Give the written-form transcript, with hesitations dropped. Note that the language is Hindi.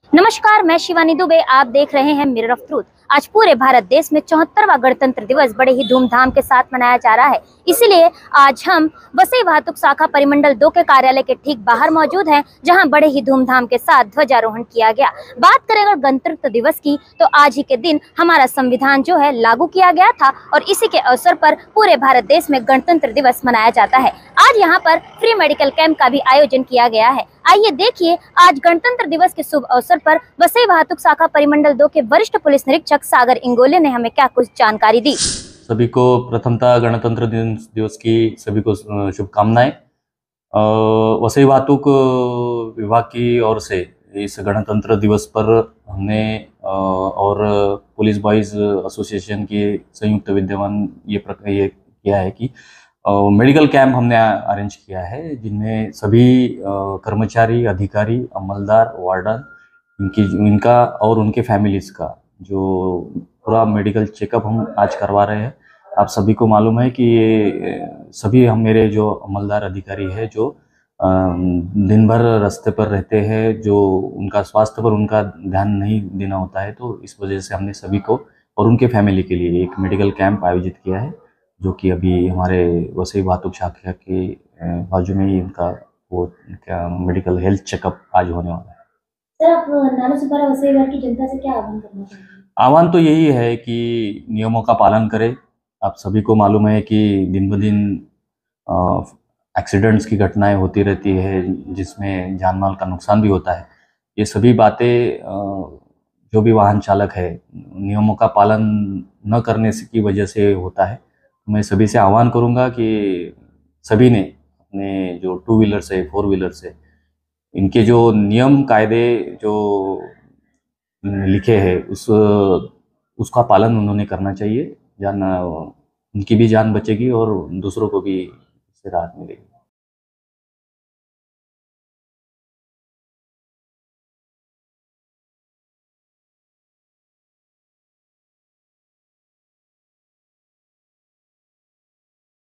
नमस्कार, मैं शिवानी दुबे। आप देख रहे हैं मिरर ऑफ ट्रूथ। आज पूरे भारत देश में 74वां गणतंत्र दिवस बड़े ही धूमधाम के साथ मनाया जा रहा है। इसीलिए आज हम वसई वाहतुक शाखा परिमंडल 2 के कार्यालय के ठीक बाहर मौजूद हैं, जहां बड़े ही धूमधाम के साथ ध्वजारोहण किया गया। बात करें अगर गणतंत्र दिवस की, तो आज ही के दिन हमारा संविधान जो है लागू किया गया था और इसी के अवसर पर पूरे भारत देश में गणतंत्र दिवस मनाया जाता है। आज यहाँ पर फ्री मेडिकल कैंप का भी आयोजन किया गया है। आइए देखिए आज गणतंत्र दिवस के शुभ अवसर पर वसई वाहतुक शाखा परिमंडल 2 के वरिष्ठ पुलिस निरीक्षक सागर इंगोले ने हमें क्या कुछ जानकारी दी। सभी को प्रथमतः गणतंत्र दिवस की सभी को शुभकामनाएं। वसई वाहतुक विभाग की ओर से इस गणतंत्र दिवस पर हमने और पुलिस बॉयज एसोसिएशन के संयुक्त विद्यमान ये किया है कि मेडिकल कैंप हमने अरेंज किया है, जिनमें सभी कर्मचारी, अधिकारी, अमलदार, वार्डन, इनका और उनके फैमिलीज का जो पूरा मेडिकल चेकअप हम आज करवा रहे हैं। आप सभी को मालूम है कि ये सभी हम मेरे जो अमलदार अधिकारी है जो दिन भर रास्ते पर रहते हैं, जो उनका स्वास्थ्य पर उनका ध्यान नहीं देना होता है, तो इस वजह से हमने सभी को और उनके फैमिली के लिए एक मेडिकल कैंप आयोजित किया है, जो कि अभी हमारे वसई वाहतुक शाखा के बाजू में ही उनका वो क्या मेडिकल हेल्थ चेकअप आज होने वाला है। सर, आप नालासोपारा वसई विभाग की जनता से क्या आह्वान करना चाहेंगे? आह्वान तो यही है कि नियमों का पालन करें। आप सभी को मालूम है कि दिन ब दिन एक्सीडेंट्स की घटनाएं होती रहती है, जिसमें जान माल का नुकसान भी होता है। ये सभी बातें जो भी वाहन चालक है, नियमों का पालन न करने की वजह से होता है। मैं सभी से आह्वान करूंगा कि सभी ने अपने जो टू व्हीलर्स है, फोर व्हीलर्स है, इनके जो नियम कायदे जो लिखे हैं उसका पालन उन्होंने करना चाहिए। उनकी भी जान बचेगी और दूसरों को भी इससे राहत मिलेगी।